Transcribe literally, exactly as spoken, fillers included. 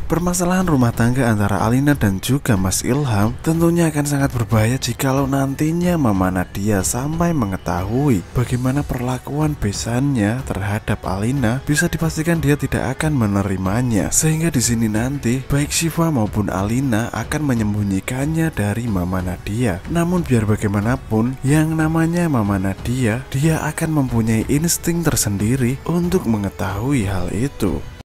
Permasalahan rumah tangga antara Alina dan juga Mas Ilham tentunya akan sangat berbahaya jikalau nantinya Mama Nadia sampai mengetahui bagaimana perlakuan besannya terhadap Alina. Bisa dipastikan dia tidak akan menerimanya, sehingga di sini nanti baik Syifa maupun Alina akan menyembunyikannya dari Mama Nadia. Namun biar bagaimanapun, yang namanya Mama Nadia, dia akan mempunyai insting tersendiri untuk mengetahui hal itu.